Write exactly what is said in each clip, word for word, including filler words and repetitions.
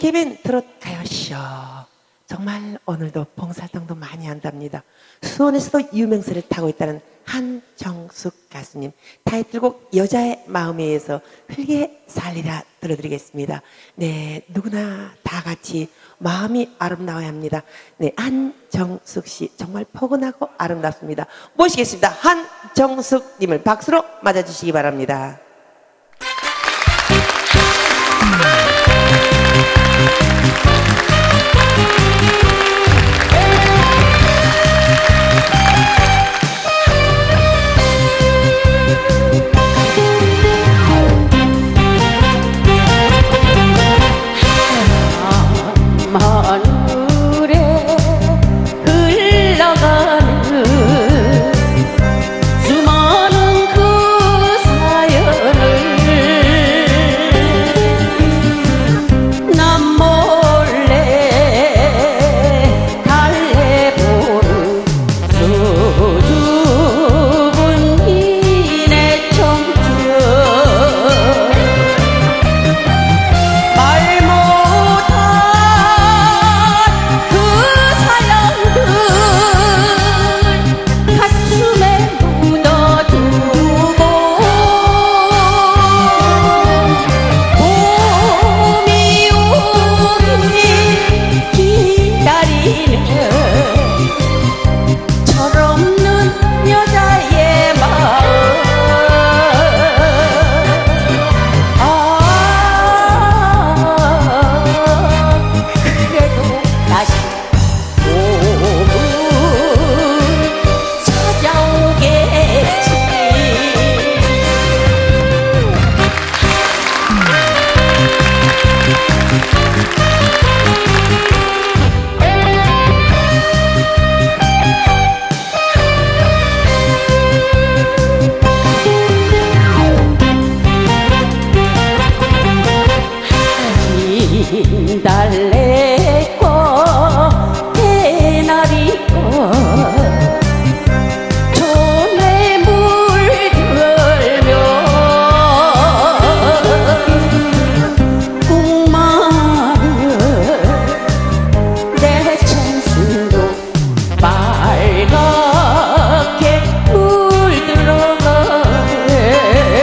케이비엔 트롯 가요쇼. 정말 오늘도 봉사활동도 많이 한답니다. 수원에서도 유명세를 타고 있다는 한정숙 가수님. 타이틀곡 여자의 마음에 의해서 흘게 살리라 들려드리겠습니다. 네, 누구나 다 같이 마음이 아름다워야 합니다. 네, 한정숙 씨 정말 포근하고 아름답습니다. 모시겠습니다. 한정숙 님을 박수로 맞아주시기 바랍니다. 하늘에 흘러가는 수많은 그 사연을 난 몰래 달래보는 수줍은 이내 청춘 말 달래고 개나리고 전에 물들며 꿈마른 내 청순도 빨갛게 물들어가네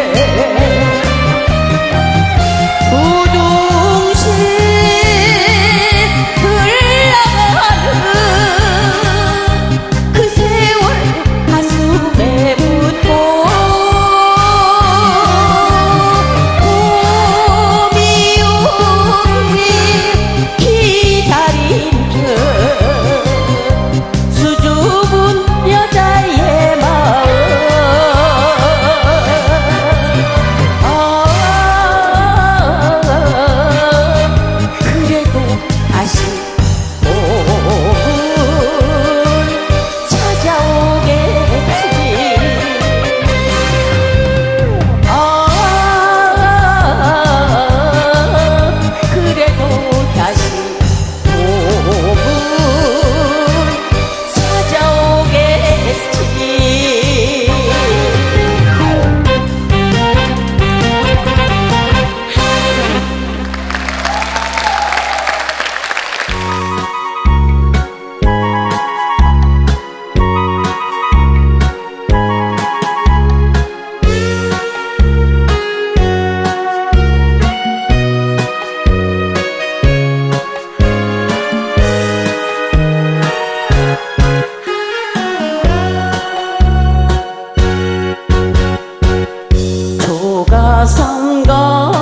조가상가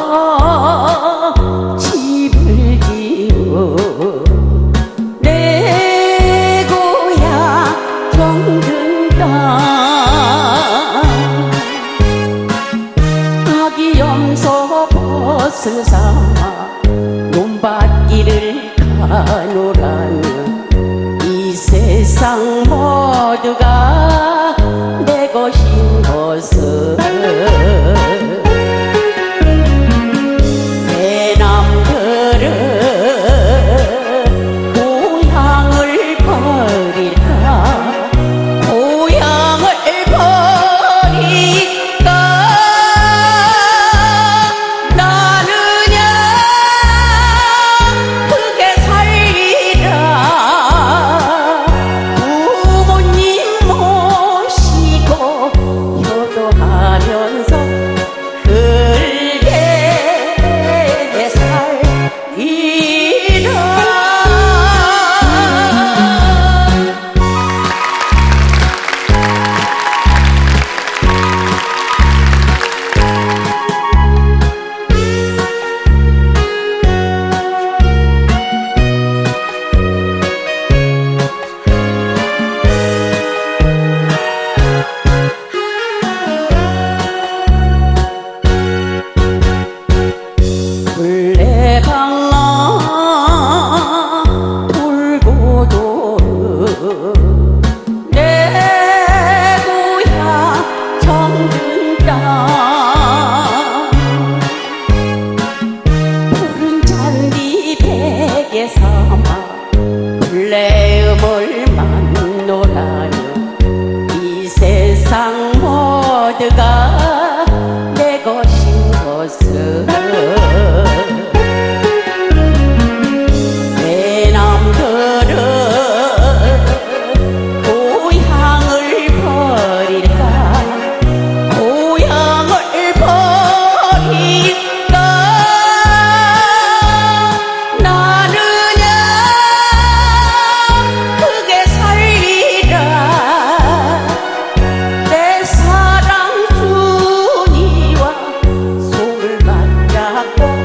집을 지어 내 고향 정든 땅 아기 염소 벗을 삼아 논밭길을 가노라는 이 세상 모두가 내 것인 것을 내 남들은 고향을 버릴까 고향을 버릴까 나느냐 모두가 내 것인 것을 내 남들은 고향을 버릴까 고향을 버릴까 나느냐 크게 살리라 내 사랑 순이와 손을 맞잡고